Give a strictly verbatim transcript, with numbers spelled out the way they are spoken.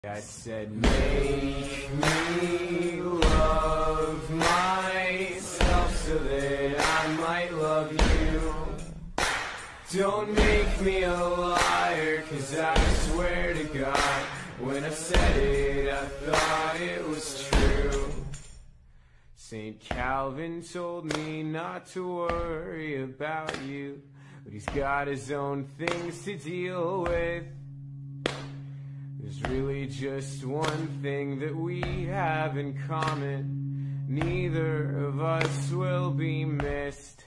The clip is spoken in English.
I said, make me love myself so that I might love you. Don't make me a liar, cause I swear to God, when I said it, I thought it was true. Saint Calvin told me not to worry about you, but he's got his own things to deal with. There's really just one thing that we have in common: neither of us will be missed.